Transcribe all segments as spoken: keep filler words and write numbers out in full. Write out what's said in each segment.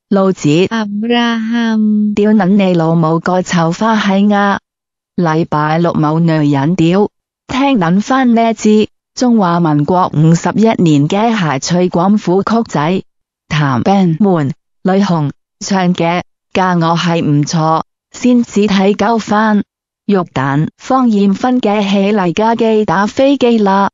路子 Abraham 屌撚你老母個臭花閪呀！禮拜六某女人屌，聽撚返呢支中華民國五十一年嘅諧趣廣府曲仔，譚 band 們女紅唱嘅嫁我係唔錯，先至睇夠返肉蛋方艷芬嘅起嚟架機打飛機啦。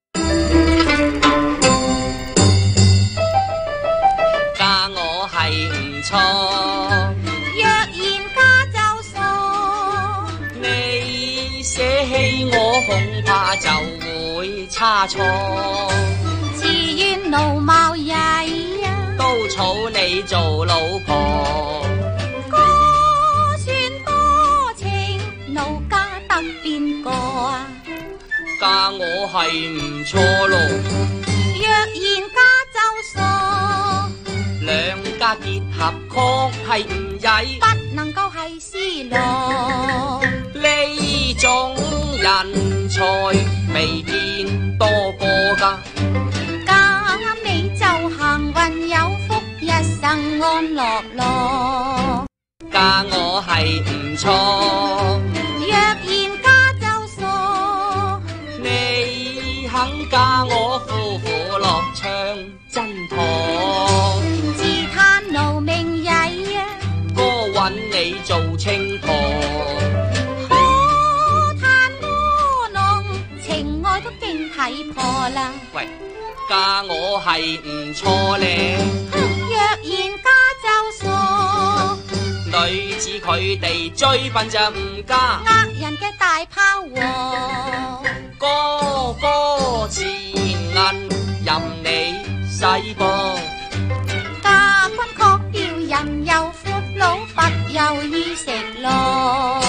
嫁我係唔錯， 若然嫁就傻， 你捨棄我恐怕就會差錯。 自願奴貌曳啊， 都草你做老婆， 哥算多情，奴家得邊個啊？ 嫁我係唔錯咯。 若然嫁就傻， 兩家結合確係唔曳， 不能夠係思羅。 呢種人才未見多過㗎。 嫁你就幸運有福，一生安樂樂。 嫁我係唔錯， 若然嫁就傻， 你肯嫁我夫婦樂唱真妥。 自嘆奴命曳啊， 哥搵你做清婆， 可嘆窩囊情愛都經睇破啦。 喂，嫁我係唔錯咧。 若然嫁就傻， 女子佢哋追笨就唔嫁， 呃人嘅大炮王， 哥哥錢銀任你使噃。 嫁君確要人又闊佬，不又易食咯。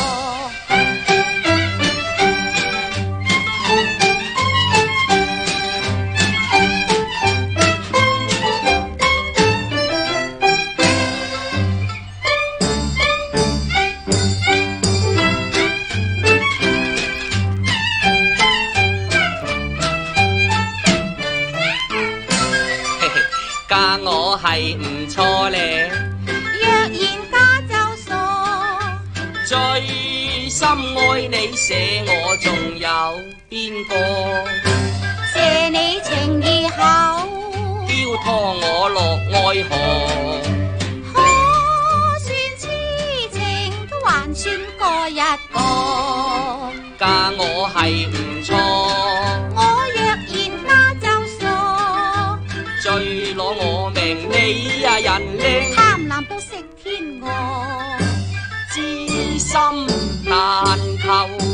嫁我係唔錯咧， 若然嫁就傻， 最深愛你捨我仲有邊個？ 謝你情義厚， 丟拖我落愛河， 可算痴情都還算過一個。 嫁我係唔錯， 我若然嫁就傻， 最攞我命你啊人靚， 貪婪到食天鵝， 知心難求。